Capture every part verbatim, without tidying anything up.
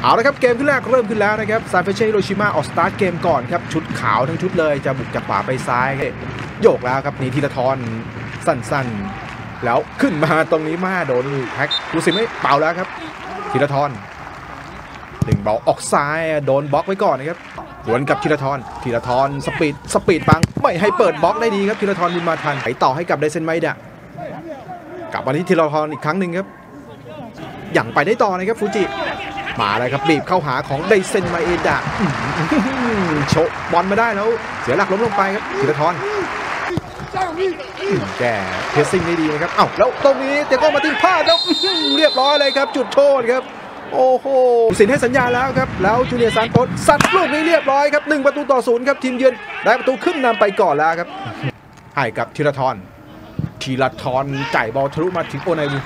เอาละครับเกมขึ้นแรกเริ่มขึ้นแล้วนะครับซานเฟเช่ฮิโรชิมาออกสตาร์ทเกมก่อนครับชุดขาวทั้งชุดเลยจะบุกจากขวาไปซ้ายโยกแล้วครับนี่ธีรทรสั้นๆแล้วขึ้นมาตรงนี้มาโดนแพ็กดูสิไม่เป่าแล้วครับธีรทรดึงบอลออกซ้ายโดนบล็อกไว้ก่อนนะครับดวลกับธีรทรธีรทรสปีดสปีดปังไม่ให้เปิดบล็อกได้ดีครับธีรทรบุญมาทันไปต่อให้กับไดเซนไมดะกลับมาที่ธีรทรอีกครั้งหนึ่งครับอย่างไปได้ต่อนะครับฟูจิมาเลยครับบีบเข้าหาของไดเซนไมดะโชว์บอลมาได้แล้วเสียหลักล้มลงไปครับธีรทรแกเพสซิ่งได้ดีนะครับเอ้าแล้วตรงนี้เตะก้มาทิ้งพลาดแล้วเรียบร้อยเลยครับจุดโทษครับโอ้โหสินให้สัญญาแล้วครับแล้วจูเนียร์ซานโตสซัดลูกนี้เรียบร้อยครับหนึ่งประตูต่อศูนย์ครับทีมเยือนได้ประตูขึ้นนำไปก่อนแล้วครับให้กับธีรทรธีรทรจ่ายบอลทะลุมาถึงโอไนวู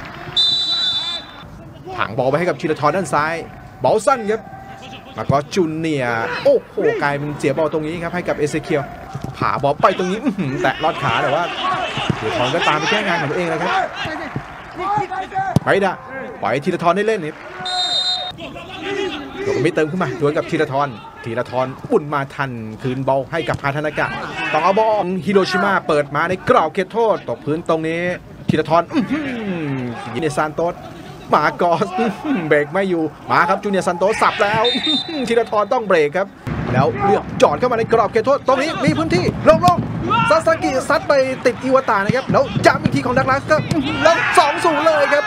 ห่างบอลไปให้กับธีรทรด้านซ้ายบอลสั้นครับแล้วก็จูเนียร์โอ้โหกลายเป็นเสียบอลตรงนี้ครับให้กับเอเซเคียลผ่าบอลไปตรงนี้แตะลอดขาแต่ว่าธีรทรก็ตามไปแก้งานของตัวเองแล้วครับไปด่ะปล่อยธีรทรได้เล่นนี่ตัวไม่เติมขึ้นมาดวลกับธีรทรธีรทรปุ่นมาทันคืนบอลให้กับพาธนากะต้องเอาบอลฮิโรชิมาเปิดมาในกรอบเขตโทษตกพื้นตรงนี้ธีรทรยิงในซานโตสมากอสเบรกไม่อยู่มาครับจูเนียร์ซันโตสสับแล้วธีรทรต้องเบรกครับแล้วเลือกจอดเข้ามาในกรอบเขตโทษตรงนี้มีพื้นที่ลงลงซาซากิซัดไปติดอิวตานะครับแล้วย้ำอีกทีของดักลาสครับแล้วสองศูนย์เลยครับ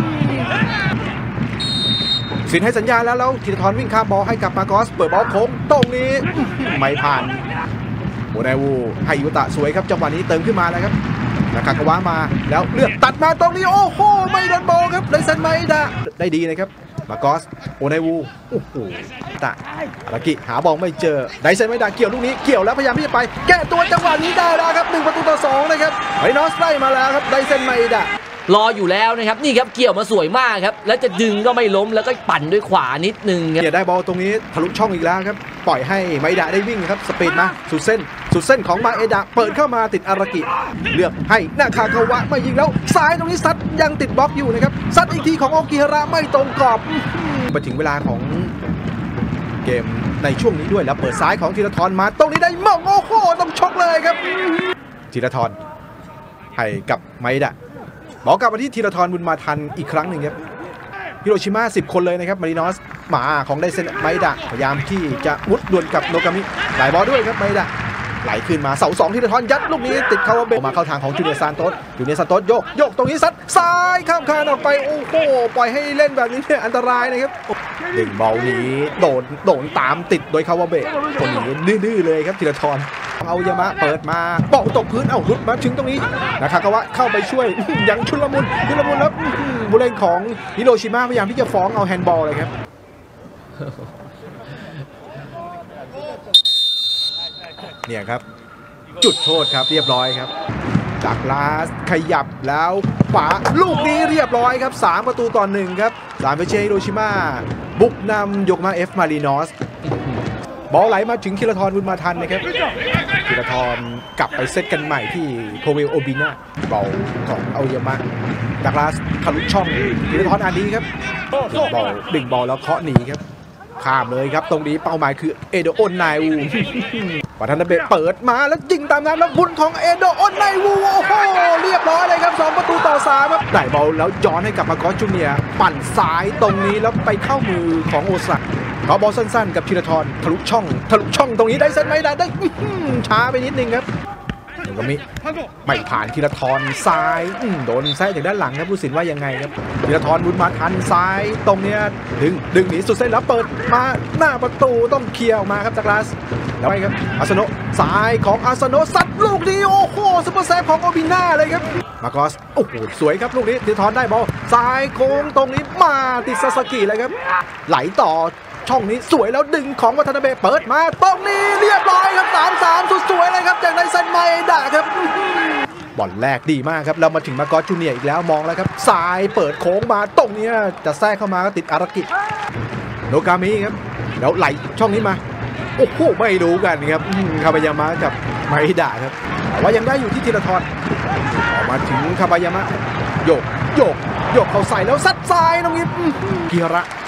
สินให้สัญญาแล้วแล้วธีรทรวิ่งข้ามบอลให้กับมากอสเปิดบอลโค้งตรงนี้ไม่ผ่านโอไนวูให้อิวตาสวยครับจังหวะนี้เติมขึ้นมาแล้วครับนาคากาวะมาแล้วเลือกตัดมาตรงนี้โอ้โหไม่โดนบอลครับไดเซนไมดะได้ดีนะครับมากอสโอไนวูโอ้โหตะอากิหาบอลไม่เจอไดเซนไมดะเกี่ยวลูกนี้เกี่ยวแล้วพยายามที่จะไปแก้ตัวจังหวะนี้ได้แล้วครับหนึ่งประตูต่อสองนะครับไอ้นอสได้มาแล้วครับไดเซนไมดะรออยู่แล้วนะครับนี่ครับเกี่ยวมาสวยมากครับแล้วจะดึงก็ไม่ล้มแล้วก็ปั่นด้วยขวานิดนึงครับเนี่ยได้บอลตรงนี้ทะลุช่องอีกแล้วครับปล่อยให้ไมดะได้วิ่งครับสปีดมาสุดเส้นสุดเส้นของมาเอดะเปิดเข้ามาติดอารากิเลือกให้นาคาคาวะไม่ยิงแล้วซ้ายตรงนี้ซัดยังติดบล็อกอยู่นะครับซัดอีกทีของโอกิฮาระไม่ตรงกรอบมาถึงเวลาของเกมในช่วงนี้ด้วยแล้วเปิดซ้ายของธีรทรมาตรงนี้ได้มองโอ้โหต้องชกเลยครับธีรทรให้กับไมดะบอกกลับมาที่ธีรทรบุญมาทันอีกครั้งหนึ่งครับฮิโรชิมาสิบคนเลยนะครับมารินอสหมาของไดเซนไมดะพยายามที่จะมุดดวลกับโนกามิไหลบอลด้วยครับไมดะไหลขึ้นมาเสาสองธีรทรยัดลูกนี้ติดเข้าเบมาเข้าทางของจูเนียร์ซานโตสจูเนียร์ซานโตสโยกโยกตรงนี้ซัดซ้ายข้ามคานออกไปโอ้โหปล่อยให้เล่นแบบนี้เนี่ยอันตรายนะครับดึงบอลนี้โดนโดนตามติดโดยคาวาเบะคนนี้ดื้อๆเลยครับธีรทรเอายามะเปิดมาบอลตกพื้นเอ้าหลุดมาถึงตรงนี้นะครับก็ว่าเข้าไปช่วยยังชุลมุนชุลมุนแล้วผู้เล่นของฮิโรชิมาพยายามที่จะฟ้องเอาแฮนด์บอลเลยครับเนี่ยครับจุดโทษครับเรียบร้อยครับดักลาสขยับแล้วขวาลูกนี้เรียบร้อยครับสามประตูต่อหนึ่งครับซานเฟเช่ฮิโรชิมาบุกนำยกมาเอฟมารินอสบอลไหลมาถึงธีรทรบุญมาทันนะครับธีรทรกลับไปเซตกันใหม่ที่โคเวลโอบิน่าบอลของเอายามะดักลาสทะลุช่องธีรทรอ่านดีครับดึงบอลดึงบอลแล้วเคาะหนีครับข้ามเลยครับตรงนี้เป้าหมายคือเอโดโอนไนวูวัฒนเบะเปิดมาแล้วยิงตามน้ำแล้วบุญของเอโดโอนไนวูโอ้โหเรียบร้อยเลยครับสองประตูต่อสามครับได้บอลแล้วย้อนให้กับมากอสจูเนียร์ปั่นซ้ายตรงนี้แล้วไปเข้ามือของโอซาเขาบอลสั้นๆกับธีรทรทะลุช่องทะลุช่องตรงนี้ได้เซนไม่ได้ได้ช้าไปนิดนึงครับก็มิไม่ผ่านธีรทรซ้ายโดนแซะจากด้านหลังครับผู้สินว่ายังไงครับธีรทรบุญมาทันซ้ายตรงเนี้ยดึงดึงหนีสุดเส้นแล้วเปิดมาหน้าประตูต้องเคลียร์ออกมาครับจากลาสแล้วไปครับอาสโนะซ้ายของอาสโนะซัดลูกนี้โอ้โหซุปเปอร์เซฟของโอบิน่าเลยครับมากอสโอ้โหสวยครับลูกนี้ธีรทรได้บอลซ้ายโค้งตรงนี้มาติดซาซากิเลยครับไหลต่อช่องนี้สวยแล้วดึงของวัฒนเบะเปิดมาตรงนี้เรียบร้อยครับ สามสาม สุดสวยเลยครับจากไดเซนไมดะครับบอลแรกดีมากครับเรามาถึงมากอสจูเนียร์อีกแล้วมองแล้วครับซ้ายเปิดโค้งมาตรงนี้จะแทรกเข้ามาก็ติดอารากิโนกามิครับแล้วไหลช่องนี้มาโอ้โหไม่ดูกันครับคาบายามะกับไมดะครับแต่ว่ายังได้อยู่ที่ธีรทรออกมาถึงคาบายามะโยกโยกโยกเข้าใส่แล้วซัดซ้ายตรงนี้กิฮาระ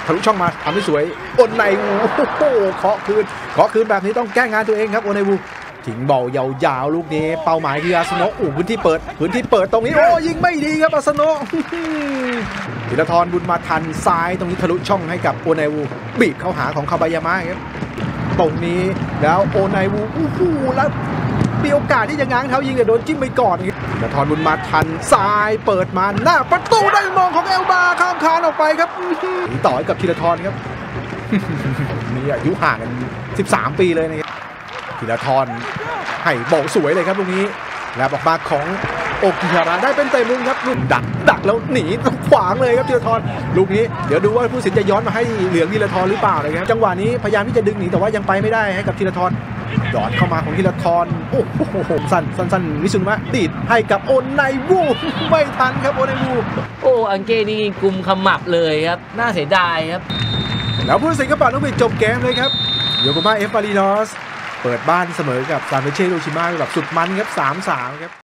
ทะลุช่องมาทำให้สวยโอนไนวูโอ้โหเคาะคืนเคาะคืนแบบนี้ต้องแก้งานตัวเองครับโอนไนวูทิ้งบอลยาวๆลูกนี้เป้าหมายคืออาร์เซนอลอู้พื้นที่เปิดพื้นที่เปิดตรงนี้โอ้ยิงไม่ดีครับอาร์เซนอลธีรทรบุญมาทันซ้ายตรงนี้ทะลุช่องให้กับโอนไนวูบีบเข้าหาของคาบายามะครับตรงนี้แล้วโอนไนวูโอ้โหแล้วมีโอกาสที่จะง้างเท้ายิงแต่โดนจิ้มไปก่อนครับธีรทรบุญมาทันซ้ายเปิดมาหน้าประตูได้มองของเอลบาข้ามคานออกไปครับต่อให้กับธีรทรครับ นี่อายุห่างกันสิบสามปีเลยนะครับธีรทรให้โบกสวยเลยครับลูกนี้แล้วออกมาของโอกิฮาระได้เป็นเตะมุมครับลูกดักดักแล้วหนีขวางเลยครับธีรทรลูกนี้เดี๋ยวดูว่าผู้สินจะย้อนมาให้เหลืองธีรทรหรือเปล่านะครับจังหวะนี้พยายามที่จะดึงหนีแต่ว่ายังไปไม่ได้ให้กับธีรทรหยอดเข้ามาของธีรทรโอ้โหสั้นสั้นสั้นวิสุนมะดีดให้กับโอนไนวูไม่ทันครับโอนไนวูโอ้อังเก้นี่กุมขมับเลยครับน่าเสียดายครับแล้วผู้สินก็ปัดลูกบิดจบเกมเลยครับโยโกมาเอฟมารีนอสเปิดบ้านเสมอกับซานเฟรเช่โรชิมาแบบสุดมันครับ สามสาม ครับ